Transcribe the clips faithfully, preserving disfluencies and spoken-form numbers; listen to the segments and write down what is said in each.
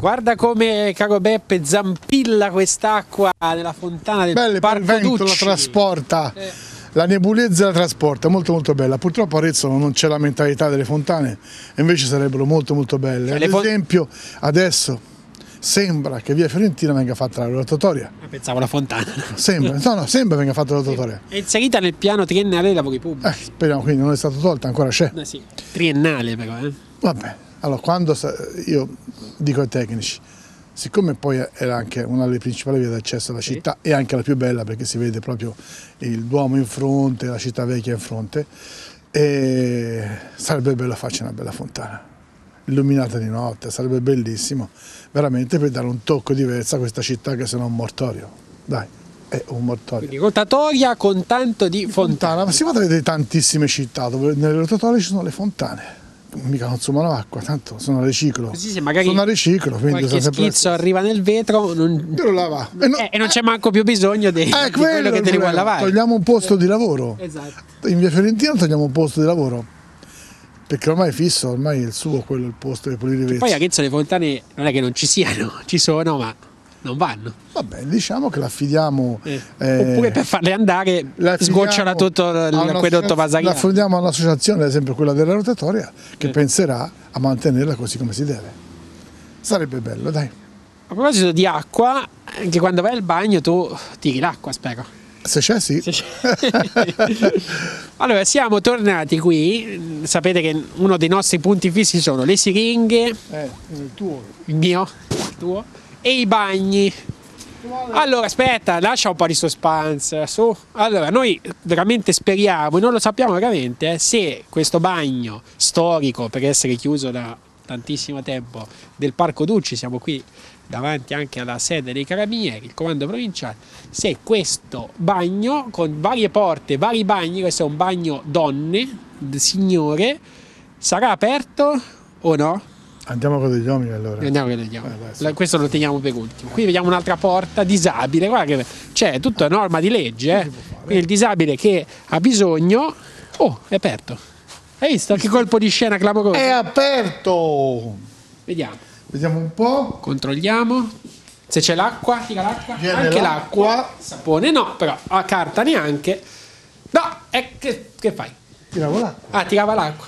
Guarda come, caro Beppe, zampilla quest'acqua nella fontana del Belle, Parco il vento Ducci. la trasporta, eh. la nebulezza la trasporta, molto molto bella. Purtroppo a Arezzo non c'è la mentalità delle fontane, invece sarebbero molto molto belle. Cioè, Ad fon- esempio adesso sembra che via Fiorentina venga fatta la rotatoria. Pensavo la fontana. Sembra, no, no, sembra venga fatta la rotatoria. È inserita nel piano triennale dei lavori pubblici. Eh, speriamo, quindi non è stata tolta, ancora c'è. Eh sì, triennale però, eh. Vabbè, allora quando sa- io dico ai tecnici, siccome poi era anche una delle principali vie d'accesso alla città e anche la più bella perché si vede proprio il Duomo in fronte, la città vecchia in fronte, e sarebbe bello farci una bella fontana, illuminata di notte, sarebbe bellissimo, veramente per dare un tocco diverso a questa città che se no è un mortorio. Dai, è un mortorio. Quindi rotatoria con tanto di fontana. Ma si va a vedere tantissime città dove nelle rotatorie ci sono le fontane. Mica consumano acqua, tanto sono a riciclo. Così se magari sono a riciclo, quindi qualche sono sempre schizzo arriva nel vetro non... Io lo lava. E, no, eh, e non c'è manco più bisogno di, eh, di quello, quello che è il te li vuoi problema. lavare. Togliamo un posto di lavoro. Esatto. In via Fiorentina togliamo un posto di lavoro. Perché ormai è fisso, ormai è il suo quello il posto di pulire i vezzi. Poi a Arezzo le fontane non è che non ci siano, ci sono ma non vanno. Vabbè, diciamo che l'affidiamo. Eh. eh, Oppure per farle andare l'affidiamo sgocciola tutto a l'acquedotto un'associaz- Vasariano. L'affidiamo a un'associazione, ad esempio quella della rotatoria, che Eh. penserà a mantenerla così come si deve. Sarebbe bello, dai. A proposito di acqua, anche quando vai al bagno tu tiri l'acqua, spero. Se c'è, sì. Se c'è. Allora, siamo tornati qui. Sapete che uno dei nostri punti fissi sono le siringhe, Eh, il tuo. il mio, il tuo, e i bagni. Allora, aspetta, lascia un po' di suspense, su. Allora, noi veramente speriamo, e non lo sappiamo veramente, eh, se questo bagno storico, per essere chiuso da tantissimo tempo, del Parco Ducci, siamo qui davanti anche alla sede dei Carabinieri, il comando provinciale, se questo bagno, con varie porte, vari bagni, questo è un bagno donne, signore, sarà aperto o no? Andiamo con degli uomini allora. Andiamo che vediamo. Eh, dai, sì. La- Questo lo teniamo per ultimo. Qui vediamo un'altra porta disabile. Guarda che c'è tutta norma di legge. Eh. Quindi il disabile che ha bisogno. Oh, è aperto. Hai visto? Che colpo di scena clamoroso. È aperto! Vediamo. Vediamo un po'. Controlliamo. Se c'è l'acqua, tira l'acqua. Viene Anche l'acqua. l'acqua. Sapone no, però a carta neanche. No, è che, che fai? Tiravo l'acqua. Ah, tirava l'acqua.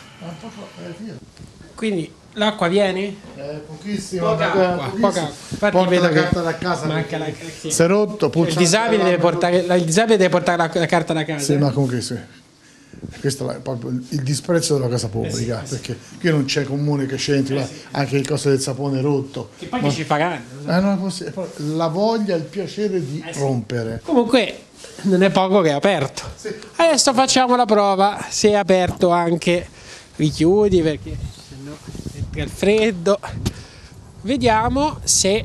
Quindi l'acqua viene? Eh, pochissimo. Poca eh, acqua, pochissimo. poca acqua. Infatti Porta vedo la che carta da casa. manca la- perché sì. Si è rotto, puzza. Il disabile, deve portare, il disabile deve portare la, la carta da casa. Sì, eh? ma comunque sì. Questo è proprio il disprezzo della casa pubblica, Eh sì, eh sì. perché qui non c'è comune che c'entri, là, anche il costo del sapone è rotto. Che poi Ma- che ci faranno? Eh, non è possibile. Poi la voglia, il piacere di Eh sì. rompere. Comunque non è poco che è aperto. Sì. Adesso facciamo la prova se è aperto anche. Richiudi perché sennò entra il freddo. Vediamo se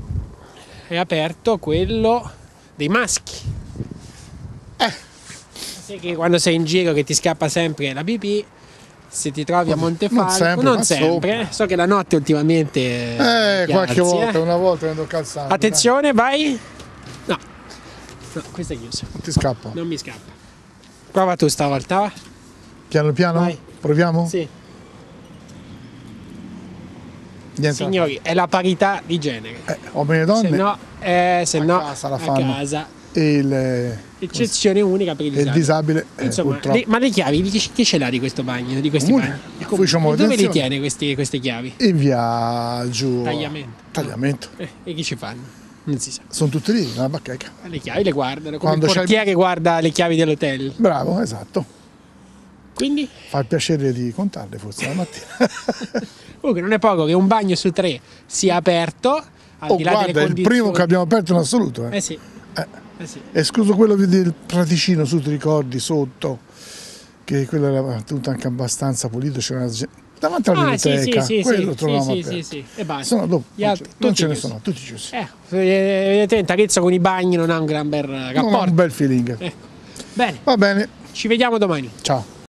è aperto quello dei maschi. Eh, Sai che quando sei in giro che ti scappa sempre la pipì, se ti trovi a Montefalco, non sempre, non ma sempre, sopra. eh. So che la notte ultimamente eh, qualche piazzi, volta, eh. una volta vendo calzante. Attenzione, vai. No. No, questo è chiuso. dai. Ti scappa. Non mi scappa. Prova tu stavolta, va? Piano piano? Vai. Proviamo? Sì. Niente. Signori, è la parità di genere. Eh, uomini e Se donne. no, eh, se a no casa la a fanno. casa. E il, Eccezione unica per il e il disabile. disabile. eh, Insomma, purtroppo. le- ma le chiavi, di chi, chi ce l'ha di questo bagno? Di questi Comune. bagni? Ufficio E dove li manutenzione. tiene questi- queste chiavi? In via giù. Tagliamento. Tagliamento. Eh, e chi ci fanno? Non si sa. Sono tutti lì, nella bacheca. Le chiavi le guardano, come Quando il c'hai- portiere guarda le chiavi dell'hotel. Bravo, esatto. Quindi, Fa il piacere di contarle forse la mattina. comunque non è poco che un bagno su tre sia aperto, al Oh, di là guarda, delle è il condizioni. primo che abbiamo aperto in assoluto. Eh. Eh sì, Eh. eh sì. Escluso quello del praticino, su ti ricordi, sotto, che quello era tutto anche abbastanza pulito, c'era una gente- davanti alla Ah, sì, biblioteca, sì, sì, quello sì, trovavamo sì, aperto. sì, sì, e basta. Se no, dopo, Gli non altri, ce- non tutti ce ne chiusi. sono, tutti chiusi. Eh, evidentemente Arezzo con i bagni non ha un gran bel Non ho rapporto. un bel feeling. Ecco. Bene, Va bene, ci vediamo domani. ciao.